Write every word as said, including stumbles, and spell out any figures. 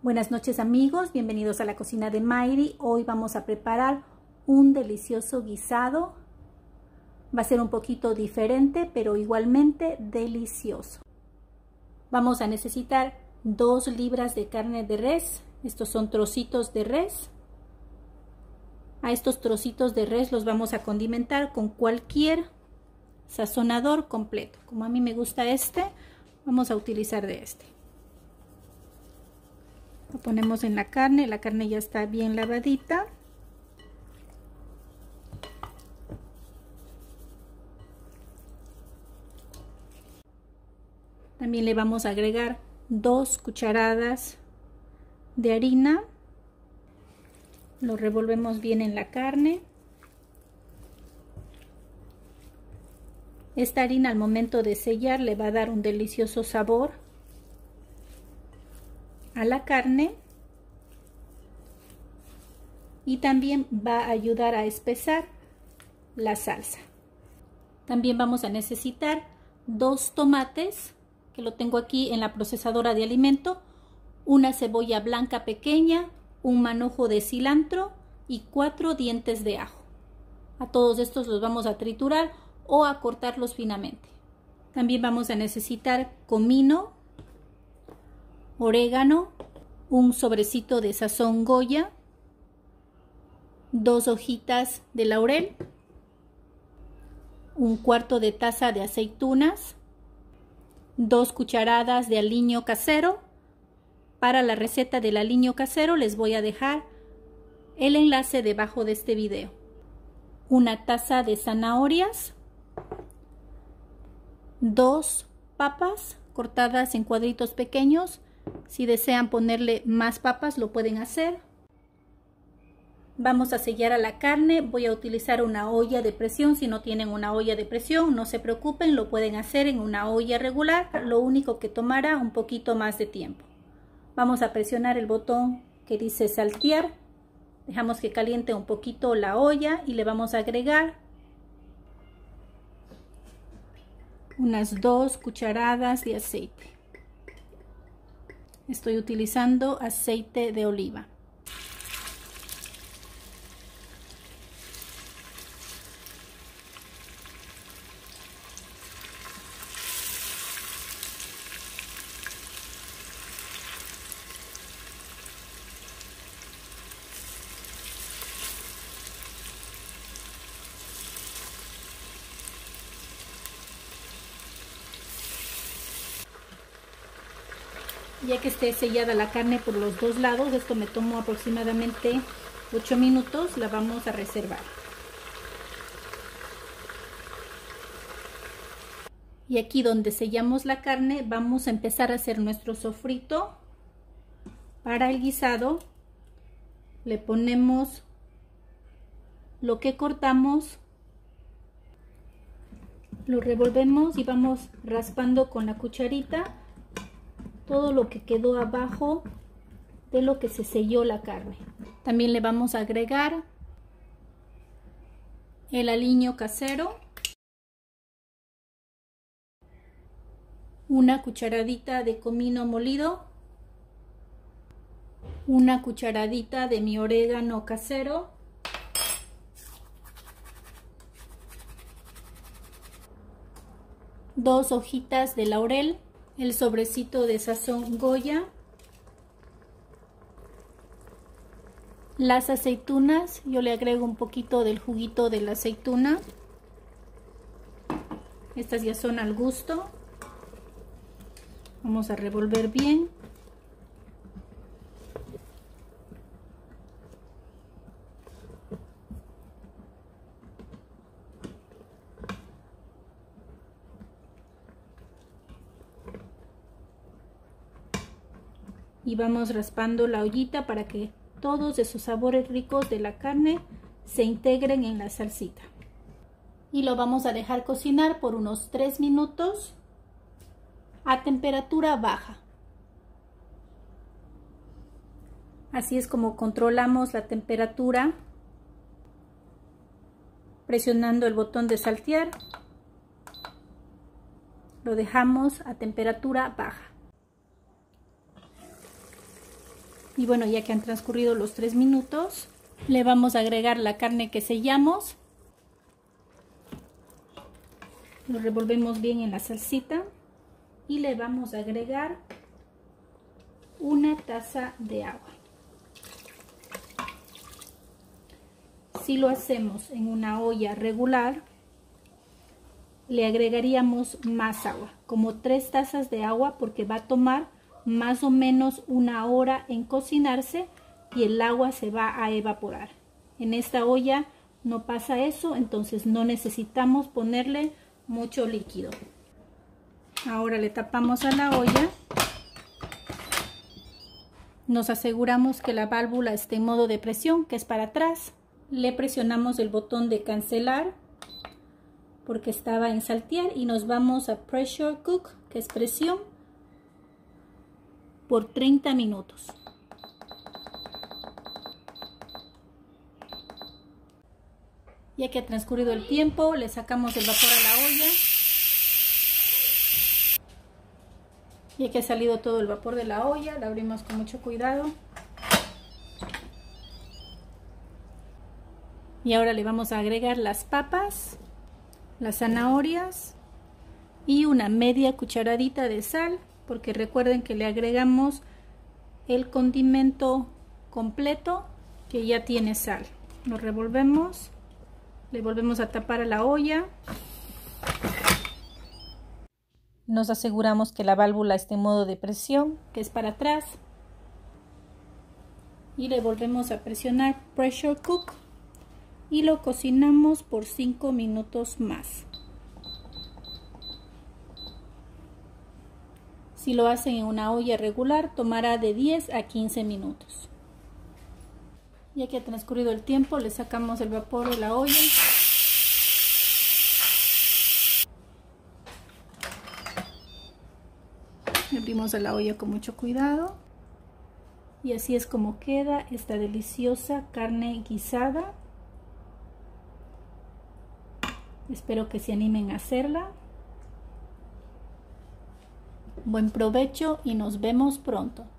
Buenas noches amigos, bienvenidos a la cocina de Mayri. Hoy vamos a preparar un delicioso guisado. Va a ser un poquito diferente, pero igualmente delicioso. Vamos a necesitar dos libras de carne de res. Estos son trocitos de res. A estos trocitos de res los vamos a condimentar con cualquier sazonador completo. Como a mí me gusta este, vamos a utilizar de este. Lo ponemos en la carne, la carne ya está bien lavadita. También le vamos a agregar dos cucharadas de harina. Lo revolvemos bien en la carne. Esta harina al momento de sellar le va a dar un delicioso sabor a la carne y también va a ayudar a espesar la salsa. También vamos a necesitar dos tomates, que lo tengo aquí en la procesadora de alimento, una cebolla blanca pequeña, un manojo de cilantro y cuatro dientes de ajo. A todos estos los vamos a triturar o a cortarlos finamente. También vamos a necesitar comino, orégano, un sobrecito de sazón Goya, dos hojitas de laurel, un cuarto de taza de aceitunas, dos cucharadas de aliño casero. Para la receta del aliño casero les voy a dejar el enlace debajo de este video. Una taza de zanahorias, dos papas cortadas en cuadritos pequeños. Si desean ponerle más papas lo pueden hacer. Vamos a sellar a la carne. Voy a utilizar una olla de presión. Si no tienen una olla de presión, no se preocupen, lo pueden hacer en una olla regular. Lo único que tomará un poquito más de tiempo. Vamos a presionar el botón que dice saltear. Dejamos que caliente un poquito la olla y le vamos a agregar unas dos cucharadas de aceite. Estoy utilizando aceite de oliva. Ya que esté sellada la carne por los dos lados, esto me tomó aproximadamente ocho minutos, la vamos a reservar. Y aquí donde sellamos la carne vamos a empezar a hacer nuestro sofrito. Para el guisado le ponemos lo que cortamos, lo revolvemos y vamos raspando con la cucharita todo lo que quedó abajo de lo que se selló la carne. También le vamos a agregar el aliño casero, una cucharadita de comino molido, una cucharadita de mi orégano casero, dos hojitas de laurel, el sobrecito de sazón Goya, las aceitunas. Yo le agrego un poquito del juguito de la aceituna. Estas ya son al gusto. Vamos a revolver bien. Y vamos raspando la ollita para que todos esos sabores ricos de la carne se integren en la salsita. Y lo vamos a dejar cocinar por unos tres minutos a temperatura baja. Así es como controlamos la temperatura, presionando el botón de saltear. Lo dejamos a temperatura baja. Y bueno, ya que han transcurrido los tres minutos, le vamos a agregar la carne que sellamos. Lo revolvemos bien en la salsita y le vamos a agregar una taza de agua. Si lo hacemos en una olla regular, le agregaríamos más agua, como tres tazas de agua, porque va a tomar más o menos una hora en cocinarse y el agua se va a evaporar. En esta olla no pasa eso, entonces no necesitamos ponerle mucho líquido. Ahora le tapamos a la olla. Nos aseguramos que la válvula esté en modo de presión, que es para atrás. Le presionamos el botón de cancelar porque estaba en saltear y nos vamos a pressure cook, que es presión, por treinta minutos. Ya que ha transcurrido el tiempo, le sacamos el vapor a la olla. Ya que ha salido todo el vapor de la olla, la abrimos con mucho cuidado. Y ahora le vamos a agregar las papas, las zanahorias y una media cucharadita de sal, porque recuerden que le agregamos el condimento completo que ya tiene sal. Lo revolvemos, le volvemos a tapar a la olla. Nos aseguramos que la válvula esté en modo de presión, que es para atrás, y le volvemos a presionar pressure cook y lo cocinamos por cinco minutos más. Si lo hacen en una olla regular, tomará de diez a quince minutos. Ya que ha transcurrido el tiempo, le sacamos el vapor de la olla. Abrimos a la olla con mucho cuidado. Y así es como queda esta deliciosa carne guisada. Espero que se animen a hacerla. Buen provecho y nos vemos pronto.